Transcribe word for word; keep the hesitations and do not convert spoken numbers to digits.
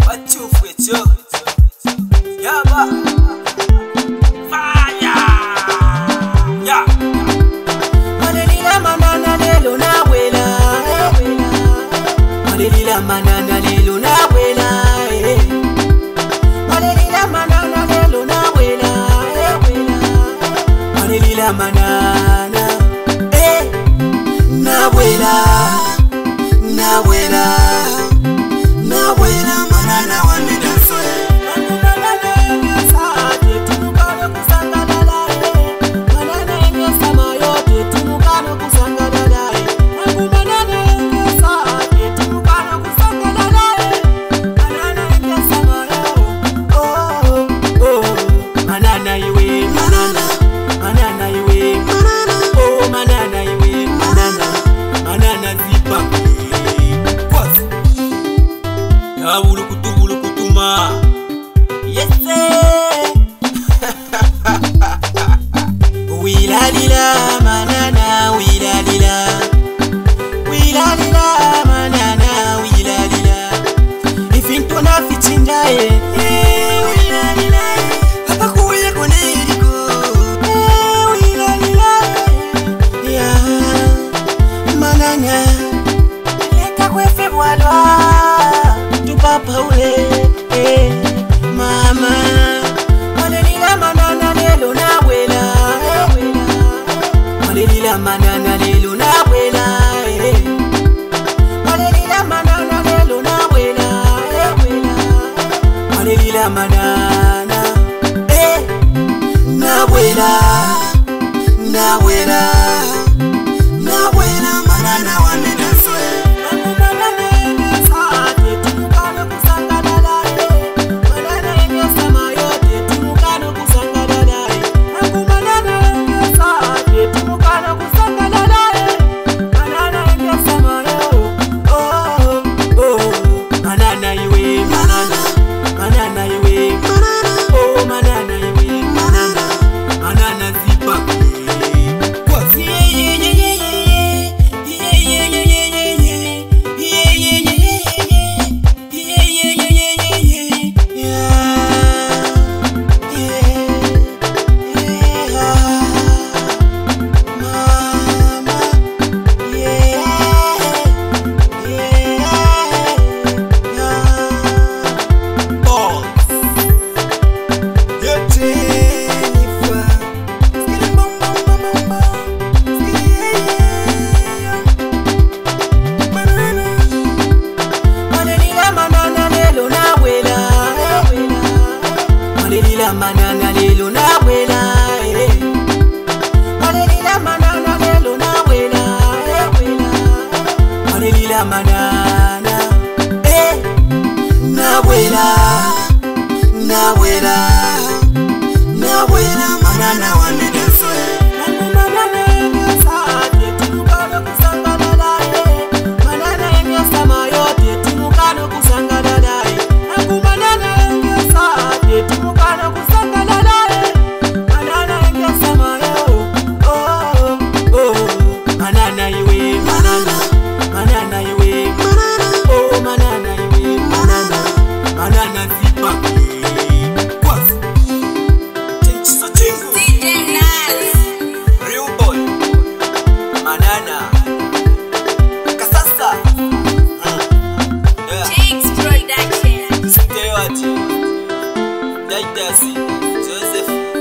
Wachufu echo Yaba Fire Ya Malelila manana lelo na wela Malelila manana lelo na wela Malelila manana lelo na wela Malelila manana Eh Na wela Na wela Na wela manana wanida soe Manana nenge saate tunukano kusangalala Manana nenge samayote tunukano kusangalala Manana nenge saate tunukano kusangalala Manana nenge samayo Oh oh Manana iwe manana Manana iwe manana Oh manana iwe manana Manana zipa Abulu kutu bulu kutuma Yes Wila lila manana wila lila Wila lila manana wila lila Ifinto na fichinjae Wila lila Hapa kuya kone iliko Wila lila Ya Manana Leka kwe febwalwa Papa ule, eh, mama Malelila manana lelo na wela Malelila manana lelo na wela Malelila manana lelo na wela Malelila manana Eh, na wela Na wela Na wela manana wanena soe Manana lelo na wela Malelila manana lelo na wela Malelila manana Eh Na wela Na wela Na wela manana wanida soe Manana nenge saate tunukano kusangalala Manana nenge samayote tunukano kusangalala Manana nenge saate tunukano kusangalala Manana nenge samayo Oh oh Manana iwe manana Manana iwe manana Oh manana iwe manana Manana zipa Kwazi Tenchisa chingu D J Naz Real boy Manana Kasasa Jakes Production Stewart Daidasi Joseph